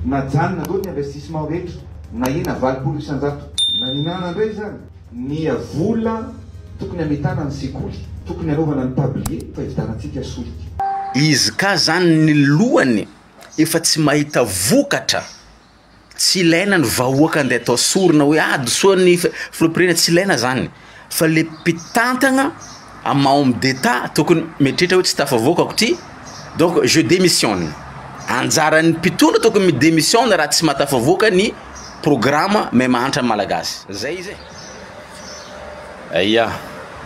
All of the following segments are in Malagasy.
na janona aloha ny investissement rehetra na ina 20% na ninana indray zany ny vola tokony amitana ny sekoly tokony anaovana ny tablier fa hividianantsika solika. Izy ka zany ny lohany efa tsy mahita vokatra tsy ilaina ny vahoaka andeha atao sorona hoe dosoa ny filohampirenena tsy ilaina zany fa le mpitantagna amahomby d'état tokony mieritreritra hoe tsy tafavoaka ty donc je démissionne. Anjaran'ny mpitondra tokony midémissionne raha tsy mahatafavoaka ny programme may mahantra malagasy zay izy aya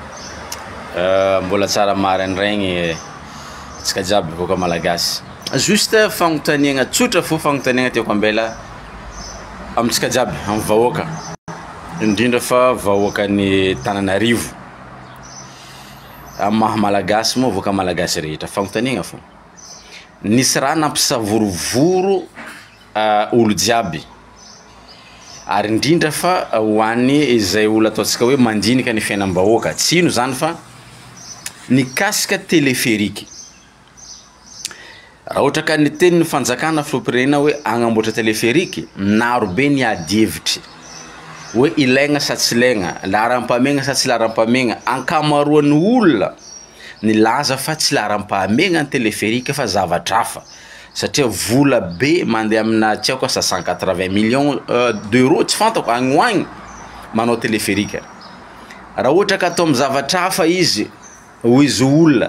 mbola tsara maraindraigny tsika jiaby voaka malagasy juste fagnotaniagna tsotra fo fagnotaniagna tiako ambela amitsika jiaby amin'ny vahoaka indrindra fa vahoaka ny Tananarivo amin'ny maha malagasy moa voaka malagasy rehetra fagnotaniagna fo nisy raha nampisavorovoro olo jiaby ary indrindra fa hoan'ny izay olo ataontsika hoe mandinika ny fiainam-bahoaka tsy ino zany fa ny kasika teleferiky. Raha ohatra ka ny teny ny fanjakana filohampirenena hoe agnamboatra teleferiky maro be ny adihevitry hoe ilaigna sa tsy ilaigna laharam-pahamegna sa tsy laharam-pahamegna ankamaroan'ny olona ny laza fa tsy laharam-pahamegna ny teleferiky fa zavatra hafa satria vola be mandeha amina tsy aiko 180 millions d'euros tsy fantako agny ho agny manao teleferika. Raha ohatra ka atao amin'ny zavatra hafa izy ho izy olona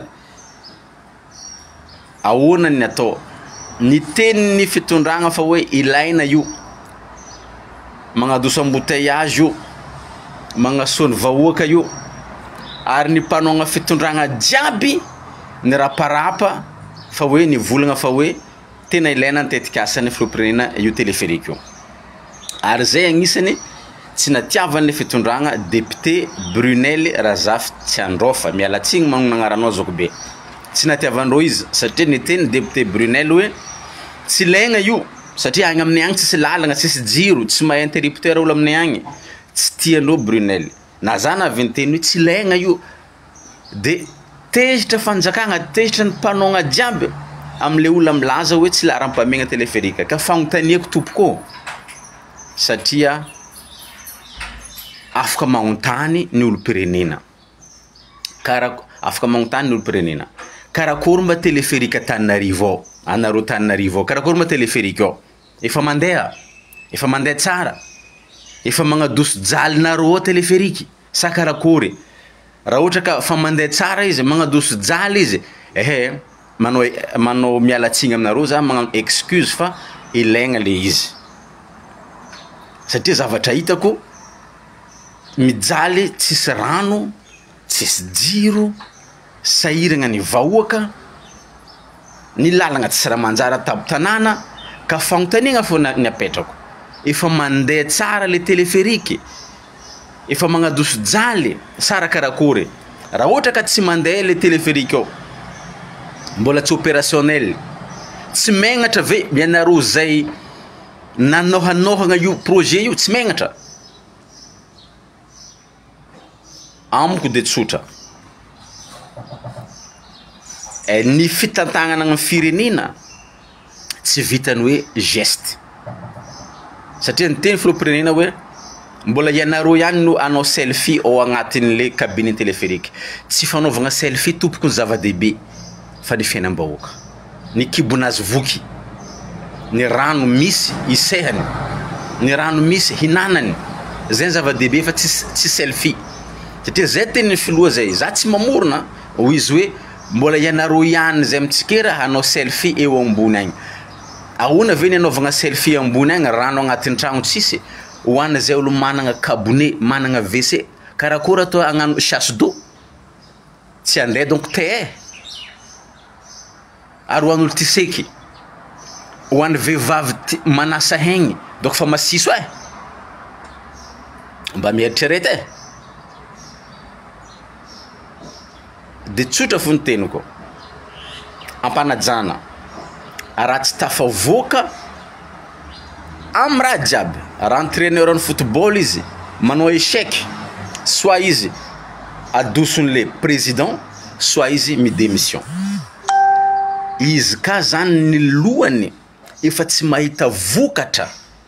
ahoana ny atao ny tenin'ny fitondragna fa hoe ilaina io magnadoso embouteillage io magnasony vahoaka io ary ny mpanogna fitondragna jiaby ny raparapa fa hoe ny volagna fa hoe tena ilaina ny tetikasany filohampirenena io teleferiky io ary zay agnisany tsy natiavan'le fitondragna député Brunel Razaf Tsiandrofa mialatsigny manogna agnaranao zoko be tsy natiavandreo izy satria ny teny député Brunel hoe tsy ilaigna io satria agny aminay agny tsisy lalagna tsisy jiro tsy mahay interrupteur olo aminay agny tsy tiandreo Brunel na zany avy ny teny hoe tsy ilaigna io de tezitra fanjakagna tezitra ny mpanogna jiaby amle olo milaza hoe tsy laharam-pahamegna teleferika ka fagnotaniako tompoko satria afaka magnontany ny olo-pirenena afaka magnontany ny olo-pirenena karakory mba teleferika Tananarivo ao anareo Tananarivo ao karakory mba teleferika ao efa mandeha tsara efa magnadoso jalinareo ao teleferiky sa karakory raha ohatra ka fa mandeha tsara izy magnadoso jaly izy manao mialatsigny aminareo za magnano excuse fa ilaigna le izy satria zavatra hitako mijaly tsisy rano tsisy jiro sahiragna ny vahoaka ny lalagna tsisy raha manjary atabo tanàna ka fagnotaniagna fo ny apetrako efa mandeha tsara le teleferiky efa magnadoso jaly sara karakory raha ohatra ka tsy mandeha le teleferiky ao mbola tsy opérationnel tsy megnatra ve ianareo zay nanohanohagna io projet io tsy megnatra amiko de tsotra ny fitantagnana amin'ny firenena tsy vitany hoe geste satria ny teny filohampirenena hoe mbola ianareo ihany no anao selfie ao agnatin'le cabine teleferiky tsy fanaovagna selfie tompoko ny zava-dehibe fa ny fiainam-bahoaka ny kibonazy voky ny rano misy isehany ny rano misy hinanany zay ny zava-dehibe fa tsy selfie satria zay teny filoha zay za tsy mamorona ho izy hoe mbola ianareo ihany zay mitsikera hanao selfie eo ambony agny ahoana ve ny anaovagna selfie ambony agny rano agnatin'ny tragno tsisy hoana zay olo managna cabinet managna WC karakory atao agnano chasse d'eau tsy andeha donc te ary hoan'olo tiseky hoan'ny vehivavy manasa haigny donc fa masiso mba mieritrerety de tsotra fo ny teniko ampanajana raha tsy tafavoaka am raha jiaby raha entraîneur ny football izy manao échec soit izy adoson'le président soit izy midémission izy ka zany ny lohany efa tsy mahita vokatra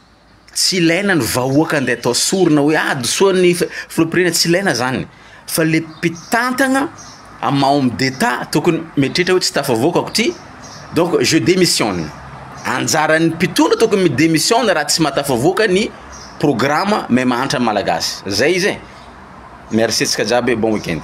tsy ilaina ny vahoaka andeha atao sorona hoe dosoa ny filohampirenena tsy ilaina zany fa le mpitantagna amahomby d'état tokony mieritreritra hoe tsy tafavoaka ty donc je démissionne anjaran'ny mpitondra tokony midémissionne raha tsy mahatafavoaka ny programme mais mahantra malagasy zay izy merci antsika jiaby bon week-end.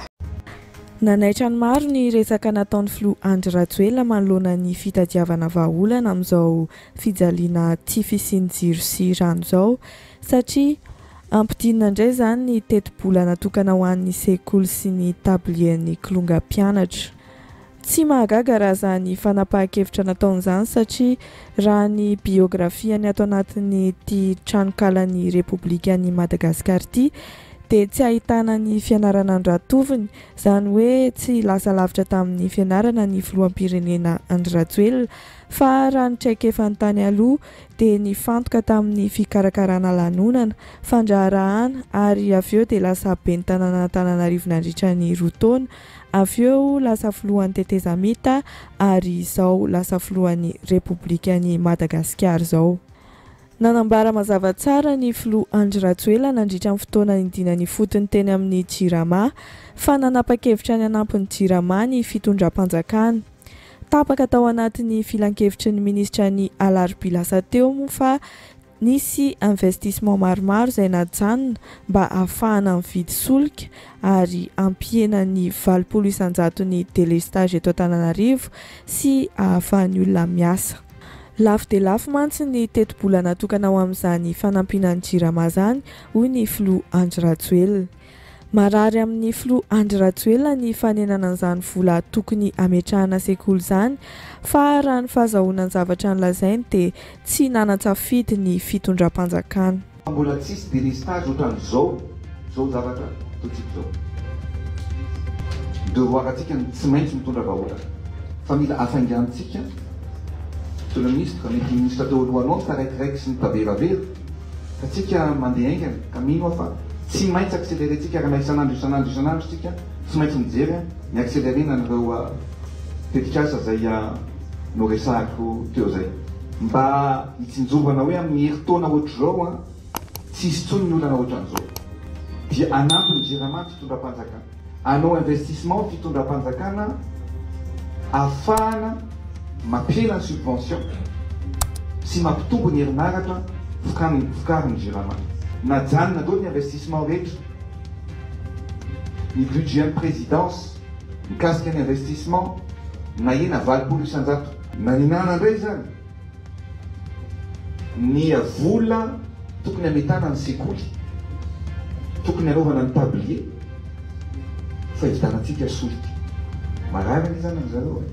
Nanaitra ny maro ny resaka nataon'ny Flo Andry Rajoelina manoloana ny fitadiavana vahaolana amin'izao fijaliana tify sy ny jiro sy rano zao satria ampidinina indray zany ny teti-bola natokana ho an'ny sekoly sy ny tablian'ny kilonga mpianatra. Tsy mahagaga raha zany fanapahan-kevitra nataon'izany satria raha ny biografiany ato anatin'ny ty tranokalan'ny Repoblikan'i Madagasikara ty dia tsy ahitana ny fianarana an-dratoviny zany hoe tsy lasa lavitra tamin'ny fianarana ny filoham-pirenena Andry Rajoelina fa raha ny traika efa nytany aloha dia nifantoka tamin'ny fikarakarana lanonana fandraharahana ary avy eo dia lasa ben'ny tanàna Antananarivo nandritra ny roa taona avy eo lasa filohan'ny tetezamita ary izao lasa filohan'ny Repoblikan'i Madagasikara zao. Nanambara mazava tsara ny Flo Andry Rajoelina nandritra ny fotoana indinany fotony teny amin'ny Jirama fa nanapa-kevitra ny anampin'ny Jirama ny fitondram-panjakana. Tapaka tao anatin'ny filan-kevitry ny ministra ny Alarbi lasa teo moa fa nisy investissement maromaro izay najanona mba ahafahana mividy solika ary ampihena ny 80 isanjato ny délestage eto Antananarivo sy ahafahan'ny olona miasa. Lafo dia lafo mantsy ny teti-bola natokana ho amin'izany fanampinan'ny Jirama zany hoy ny Flo Andry Rajoelina. Marary amin'ny Flo Andry Rajoelina ny fanenana an'izany vola tokony ametrahana sekoly zany fa raha ny fahazahoana ny zavatra nolazainy dia tsy nanan-tsafidy ny fitondram-panjakana. Mbola tsisy délestage ohatran'izao zavatra totsika zao. Devoiratsika tsy maintsy mitondra vahoaka fa mila afaingantsika le ministre, mety ministre teo alohanao tsaraikiraiky sy mitaveravera fa tsika mandeha aingana ka mino fa tsy maintsy accélérentsika raha isanandro tsika tsy maintsy mijery ny accélérena an'ireo tetikasa zay noresahako teo zay mba hitsinjovana hoe amin'ny heritaona ohatry zao tsisy tsony ny olana ohatran'izao dia anampy ny Jirama fitondram-panjakana anao investissement fitondram-panjakana ahafahana mampihena ny subvention sy mampitombo ny herinaratra fokariny Jirama najanona dao ny investissement rehetra ny budget ny présidence mikasika ny investissement na ena 80 isanjato naninana indray zany ny vola tokony ametana ny sekoly tokony anaovana ny tablier fa hividanantsika solika marary ny zany amin'izareo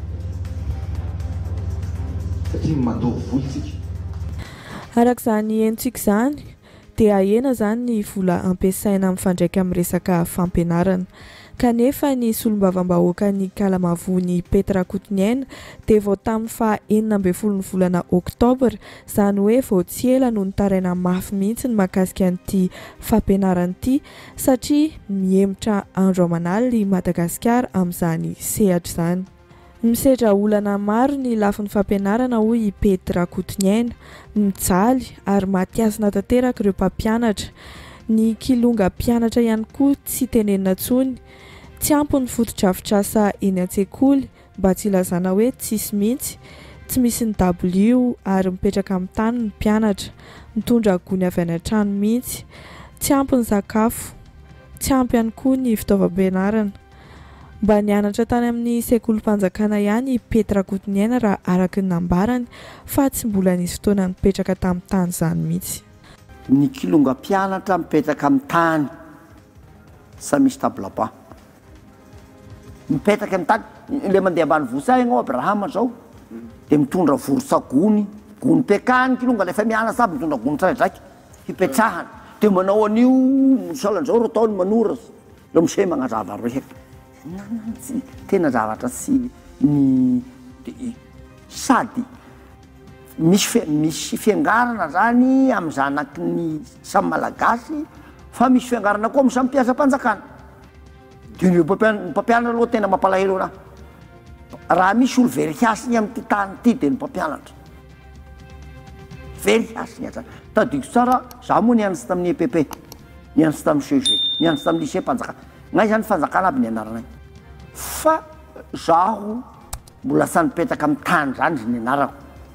satria mandovy volitsika. Arak'izany entsika zany dia ahena zany ny vola ampiasaina amin'ny fandraika amin'ny resaka fampianarana kanefa ny solombavam-bahoaka ny Kalamavony Petra Kotiniaina dia vao tamin'ny faha 9 ny volana Oktobra zany hoe vao tsy ela no nitaraina mafy mihitsy ny mahakasika an'ity fampianarana ity satria miemotra andro aman'alina i Madagasikara amin'izany sehatra zany. Misedra olana maro ny lafin'ny fampianarana hoy i Petra Kotiniaina mijaly ary matiasina tanteraka ireo mpampianatra. Ny kilonga mpianatra ihany koa tsy tenenina tsony tsy ampy ny fotodrafitrasa eny an-tsekoly mba tsy ilazana hoe tsisy mihitsy tsy misy ny W ary mipetraka amin'ny tany ny mpianatra mitondra gony avy any an-trano mihitsy tsy ampy ny sakafo tsy ampy ihany koa ny fitaovam-pianarana. Mba nianatra tany amin'ny sekolim-panjakana ihany Petra Kotiniaina raha araky ny nambarany fa tsy mbola nisy fotoana nipetraka tamin'ny tany izany mihitsy. Ny kilonga mpianatra mipetraka amin'ny tany sa misy tablapa mipetraka amin'ny tany le mandeha ambanivohitra ianao Abrahama zao dia mitondra vorosagony gony pekany kilonga lefa miana samy mitondra gony tsiraidraiky hipetrahany dia manao an'io salan'izao ro ataony manora lo miseh magnazava rehaka tena zavatra sy ny sady misy fiangarana zany amin'ny zanaky ny samy malagasy fa misy fiangarana koa amin'ny samy mpiasa mpanjakana dia ny mpampianatra aloha tena mampalahelo anahy raha misy olo verikiasiny amin'ity tany ity dia ny mpampianatra very asy niasa tadiko tsara za moa nianatra tamin'ny EPP nianatra tamin'ny CG nianatra tamin'ny lycée mpanjaka ngay zany fanjakana aby ny anaranay fa zaho mbola tsy nipetraka amin'ny tany zany ny anarako.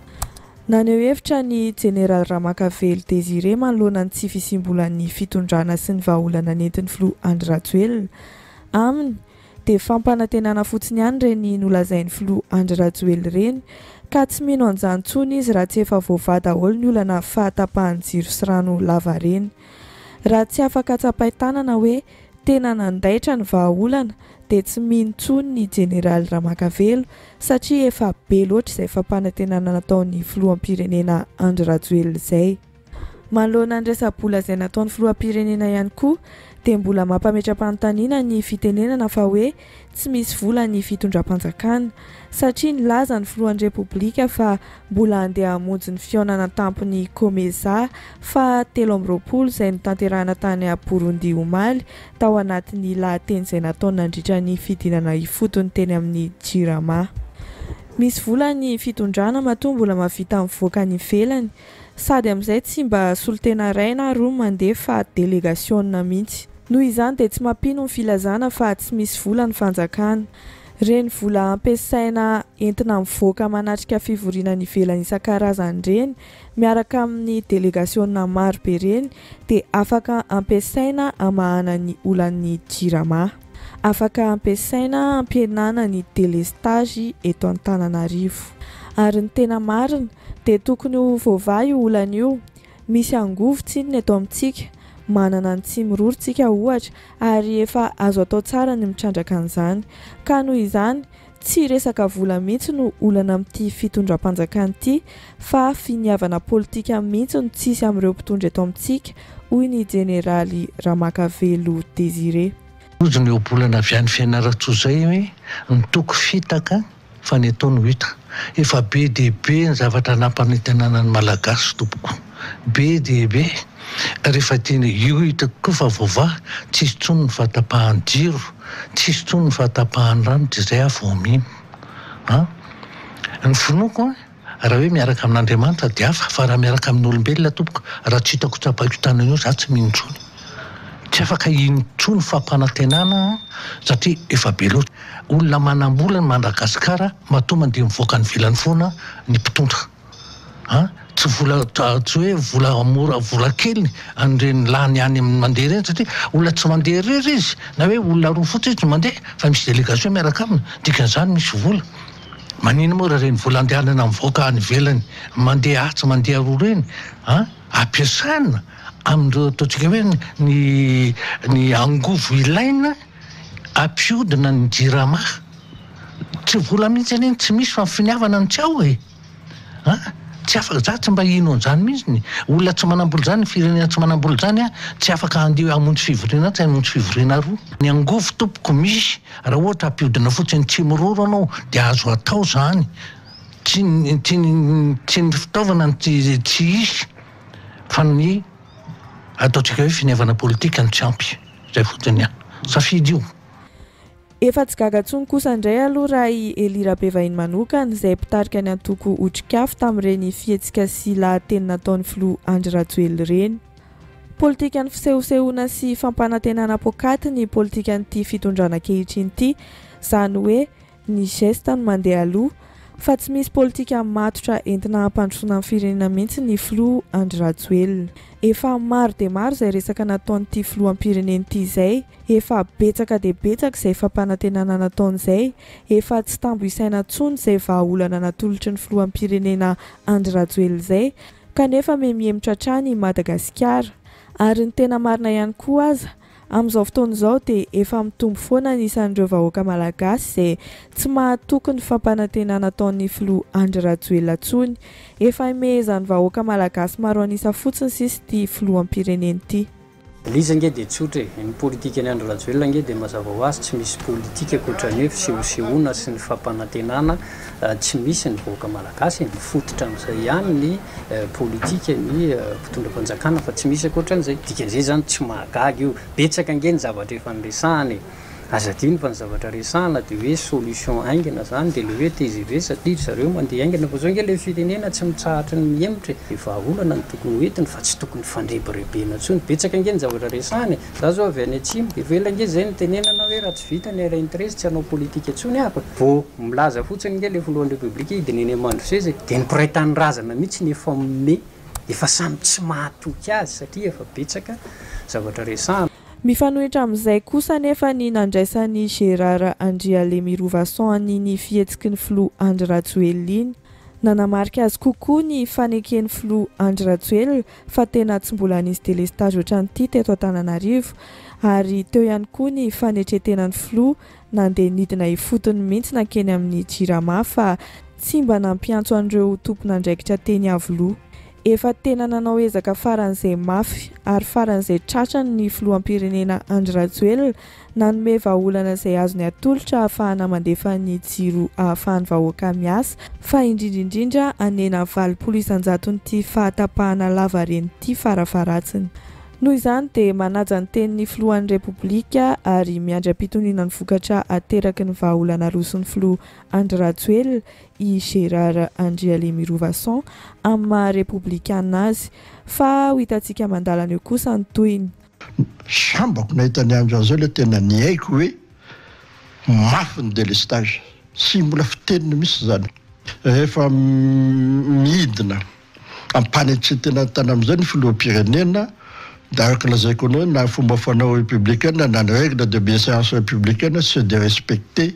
Naneo hevitra ny Général Ramakavelo Désiré manoloana ny tsy fisimbolan'ny fitondrana sy ny vahaolana nentin'ny Filoha Andry Rajoelina. Aminy dia fampanantenana fotsiny ihany reny nolazain'ny Filoha Andry Rajoelina reny ka tsy mino an'izany intsony izy raha tsy efa voavaha daholo ny olana fahatapahany jiro sy rano lava reny. Raha tsy afaka tsapaitanana hoe tena nandaitra ny vahaolana dia tsy mino intsony ny Général Ramakavelo satria efa be loatra izay fampanantenana nataon'ny filoham-pirenena Andry Rajoelina izay. Manoloana ny resa-bola izay nataon'ny filoham-pirenena ihany koa dia mbola mampametra-panontaniana ny fitenenana fa hoe tsy misy vola ny fitondram-panjakana satria nilaza ny filohan'ny repoblika fa mbola andeha hamonjy ny fihaonana tampony Komeza fa 2020 izay notanterahana tany a Burundi omaly tao anatin'ny lahateny izay nataony nandritra ny fidinana ifotony teny amin'ny Jirama. Misy vola ny fitondrana matoa mbola mahavita mivoaka ny ivelany sady amin'izay tsy mba solotena ray na roa mandeha fa délégation mihitsy. Noho izany dia tsy mampino ny filazana fa tsy misy vola ny fanjakana. Reny vola ampiasaina entina mivoaka manatrika fivoriana ny ivelany isan-karazany reny miaraka amin'ny délégation maro be reny dia afaka ampiasaina hamahana ny olan'ny Jirama. Afaka ampiasaina ampihenana ny délestage eto Antananarivo. Ary ny tena marina dia tokony ho voavaha io olana io. Misy angovo tsinony eto amintsika, manana ny tsy miroritsika ohatra ary efa azo atao tsara ny mitrandraka an'izany. Ka noho izany tsy resaka vola mihitsy no olana amin'ity fitondram-panjakana ity fa finiavana politika mihitsy no tsisy amin'ireo mpitondra eto amintsika, hoy ny Généraly Ramakavelo Désiré. Ozy ny obolana avy any Fianarantsoa zay hoe nitoko fitaka fa ny ataony hita. Efa be dia be ny zavatra nampanantenana ny malagasy tompoko. Be dia be. Rehefa tiany io hitako koa fa voavaha tsisy tsony ny fahatapahan'ny jiro, tsisy tsony ny fahatapahan'ny rano dia izay avomino. Ny fonoko raha hoe miaraka amin'Andriamanitra dia hafa fa raha miaraka amin'olombelona tompoko raha tsy hitako tsapaiko tanana io za tsy mino tsony. Tsy afaka intsony fampanantenana satria efa be loatra. Olona manam-bola ny Madagasikara matoa mandeha mivoaka ny velany foana ny mpitondra. Tsy vola tsy hoe vola mora vola kely an'ireny lany any mandeha ireny satria olona tsy mandeha irery izy na hoe olona roa fotsiny tsy mandeha fa misy délégation miaraka aminy dikan'izany misy vola. Manino moa raha reny vola andehanana mivoaka any ivelany mandeha tsy mandeha roa reny ampiasaina amin'ireo ataontsika hoe ny angovo ilaina ampiodina ny Jirama. Tsy vola mihitsy eny tsy misy fa finiavana ny tsy ao tsy afaka za tsy mba ino an'izany mihitsy. Olona tsy manambola zany firenena tsy manambola zany tsy afaka andeha hamonjy fivoriana tsy hamonjy fivoriana roa. Ny angovo tompoko misy raha ohatra ampiodina fotsiny tsy miroro anao dia azo atao zany. Tsy ny fitaovana tsy isy fa ny ataontsika hoe finiavana politika ny tsy ampy zay fotsiny safidy io. Efa tsy gaga intsony kosa indray aloha raha i Elira Bevahiny manokana izay mpitarika ny antoko otrikafo tamin'ireny fihetsika sy lahateny nataon'ny Filoha Andry Rajoelina ireny. Politika ny fisehosehoana sy fampanantenana pôkaty ny politika n'ity fitondrana ankehitriny ity, izany hoe ny geste no mandeha aloha fa tsy misy politika matotra entina hampandrosoana amin'ny firenena mihitsy ny Filoha Andry Rajoelina. Efa maro dia maro izay resaka nataon'ity filoham-pirenena ity izay, efa betsaka dia betsaka izay fampanantenana nataon'izay, efa tsy tambo isaina intsony izay vahaolana natolotry ny filoham-pirenena Andry Rajoelina izay, kanefa mihemitra hatrany Madagasikara. Ary ny tena marina ihany koa aza amin'izao fotoana izao dia efa mitombo foana ny isan'ireo vahoaka malagasy izay tsy mahatoky ny fampanantenana nataon'ny Filoha Andry Rajoelina intsony. Efa imehezan'ny vahoaka malagasy maro anisa fotsiny sisy ity filoham-pirenena ity. Ilay izy ange dia tsotra ny politika ny Andry Rajoelina ange dia mazava ho azy tsy misy politika ankoatran'ny hoe fisehosehoana sy ny fampanantenana tsy misy ny vahoaka malagasy mifototra amin'izay ihany ny politika ny mpitondram-panjakana fa tsy misy ankoatran'izay. Dikan'izay zany tsy mahagaga io betsaka ange ny zavatra efa niresahany azadiny fa ny zavatra resahana de hoe solution aingana zany de le hoe TGV satria zareo mandeha aingana fa zao nge le firenena tsy mitsahatra ny miemotra de vahaolana ny tokony hoentiny fa tsy tokony fandrebirebena ntsony betsaka nge ny zavatra resahany za zao avy any atsimo de vela nge zay ny tenenana hoe raha tsy vita ny rainterest tsy hanao politika ntsony apa vo milaza fotsiny nge le voalohan'ny republika idineny amandroseza de ny mpiray tany razana mihitsy ny efa me efa samy tsy mahatoky azy satria efa betsaka zavatra resahana. Mifanohitra amin'izay kosa nefa ny nandraisan'ny Gérard Andrialemi Rovason ny fihetsiky ny Flo Andry Rajoelina iny. Nanamarika azy kokoa ny faneken'ny Flo Andry Rajoelina fa tena tsy mbola nisy délestage ohatran'ity teto Antananarivo ary teo ihany koa ny fanetretenan'ny Flo nandeha nidina ifotony mihitsy nankeny amin'ny Jirama fa tsy mba nampiantso an'ireo tompon'andraikitra teny Avoloha. Efa tena nanao ezaka faran'izay mafy ary faran'izay tratrany ny filoham-pirenena Andry Rajoelina nanome vahaolana izay azony atolotra ahafahana mandefa ny jiro ahafahan'ny vahoaka miasa fa indrindrindrindra anena 800 nyity fahatapahana lava reny ity farafaratsiny. Noho izany dia manaja ny tenin'ny filohan'ny repoblika ary miandra-pitoniana ny vokatra ateraky ny vahaolana roson'ny Flo Andry Rajoelina i Gérard Andrialemi Rovason amin'ny maha repoblikanina azy fa ho hitantsika mandalana eo kosa ny tohiny. Sambako nahita ny andro zao le tena ny haiko hoe mafy ny délestage sy mbola fiteniny misy zany efa midina ampanetretena tany amin'izay ny filoham-pirenena da araka lazaiko anao na fomba fanao républicaine na ny règle de bienséance républicaine c'est de respecter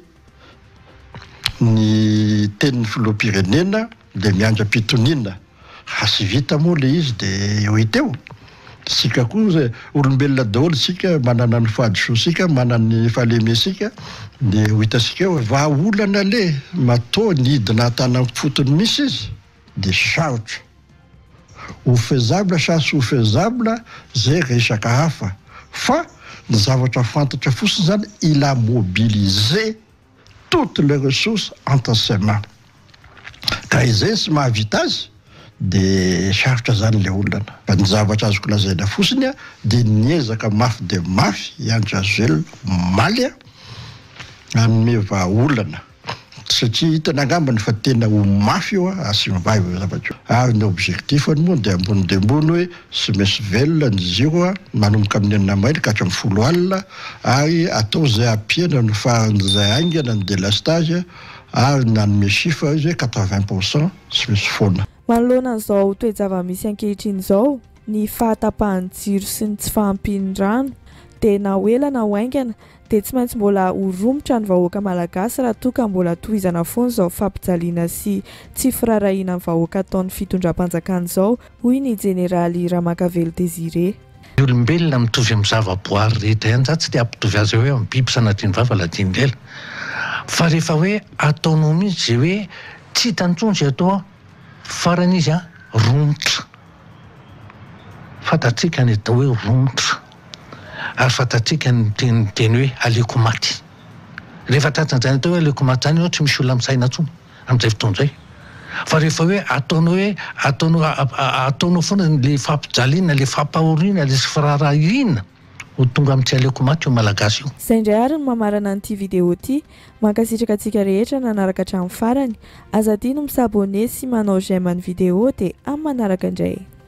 ny tenin'ny filoham-pirenena de miandra-pitonina ha sy vita moa le izy de ho hiteo sika koa zay olombelona daholo sika manana ny fahadisoasika manana ny fahalemesika de ho hitasika hoe vahaolana le matoa nidina tana fotony misy izy de sarotra ho faisable sa sy ho faisable zay resaka hafa fa ny zavatra fantatra fotsiny zany il a mobilisé toutes les ressources entre ses mains ka izay sy mahavita azy de sarotra zany le olana fa ny zavatra azoko lazaina fotsiny de niezaka mafy de mafy Andry Rajoelina maly anome vahaolana satria hitana angambany fa tena ho mafy eo asy mivavy zavatra ary ny objectifany moa de ambony de ambony hoe sy mainsy velona ny ziro manomboka amin'ny enina maina ka hatramin'ny 10 alina ary atao zay ampiana ny faran'izay aingana ny délestage ary nanome chiffre izy hoe 80% sy misy foana. Manoloana an'izao toejava-misy ankehitriny izao ny fahatapahan'ny jiro sy ny tsy fahampian'ny rano dia na ho ela na ho aingana dia tsy maintsy mbola ho romotra ny vahoaka malagasy raha toa ka mbola tohizana foana izao fampijaliana sy tsy firarahiana ny vahoaka ataon'ny fitondram-panjakana izao hoy ny jeneraly Ramakavelo Désiré. Ny olombelona mitovy amin'ny zavaboary rehetra ihany tsy dia ampitovy azy hoe amin'ny biby sanatria ny vava ladiny lela fa rehefa hoe ataonao mihitsy zay hoe tsy hitantsony zay atao farany izy romotra fatatsika ny atao hoe romotra ary fatatsika ny teny hoe aleko maty rehefa tratran'izany atao hoe aleko maty zany tsy misy olona misaina ntsony amin'izay fotoana izay fa rehefa hoe ataonao foana le fampijaliana le fampahoriana le sy firarahina ho tonga amin'ny tsy aleko maty io malagasy io. Izay indray ary no mamarana an'ity vidéo ity mankasitraka antsika rehetra nanaraka hatramin'ny farany aza tia no misabone sy manao j'aime ny vidéo dia amin'ny manaraka indray.